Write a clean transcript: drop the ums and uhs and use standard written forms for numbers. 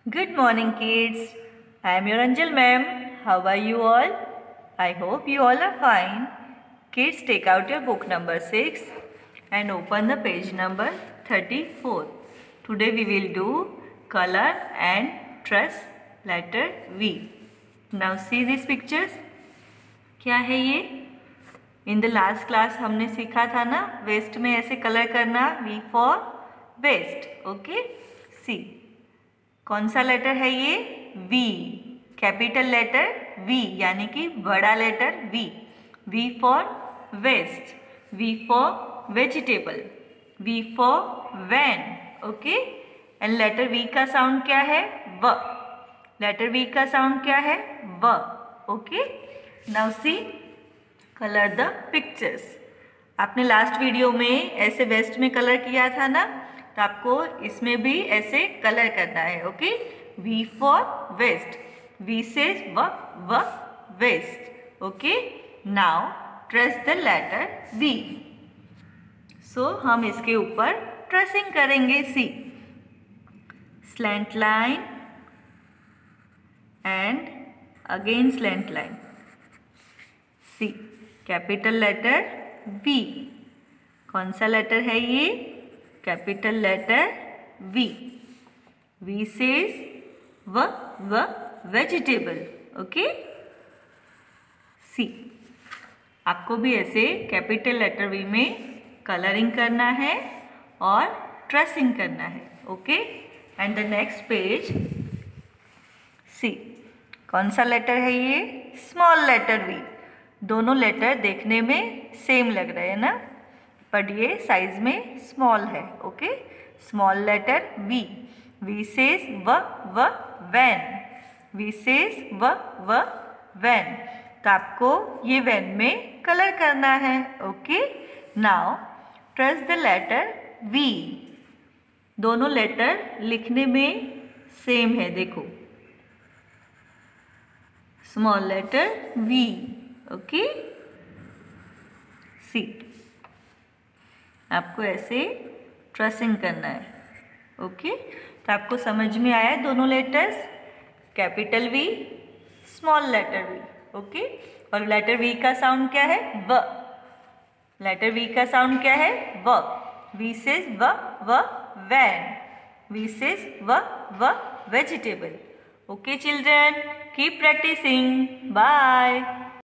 Good morning, kids. I am your Anjal ma'am. How are you all? I hope you all are fine. Kids, take out your book number 6 and open the page number 34. Today we will do color and trace letter V. Now see these pictures. क्या है ये? In the last class हमने सीखा था ना, waste में ऐसे colour करना, V for vest. Okay, see कौन सा लेटर है ये? V, कैपिटल लेटर V यानी कि बड़ा letter V. V for vest, V for vegetable, V for van. Okay, and letter V का साउंड क्या है? व. लेटर V का साउंड क्या है? व. Okay, now see colour the pictures. आपने लास्ट वीडियो में ऐसे वेस्ट में कलर किया था ना, तो आपको इसमें भी ऐसे कलर करना है. Okay, V for vest, V से व vest. Okay, now trace the letter V. So हम इसके ऊपर ट्रेसिंग करेंगे. See slant line and again slant line. See capital letter V. कौन सा लेटर है ये? Capital letter V. V says व वेजिटेबल. ओके, सी आपको भी ऐसे कैपिटल लेटर V में कलरिंग करना है और ट्रेसिंग करना है. Okay, and the next page. See कौन सा लेटर है ये? Small letter V. दोनों लेटर देखने में सेम लग रहे हैं ना, बट ये साइज में स्मॉल है. Okay, small letter V. V says व वैन. V says व वैन. तो आपको ये वैन में कलर करना है. Okay, now trace the letter V. दोनों लेटर लिखने में सेम है. देखो, small letter V. Okay, see आपको ऐसे ट्रेसिंग करना है. ओके, तो आपको समझ में आया दोनों letters? Capital V, small letter V. Okay, और लेटर V का साउंड क्या है? व. लेटर V का साउंड क्या है? व. V says व वैन. V says व vegetable. Okay children, keep practicing. Bye.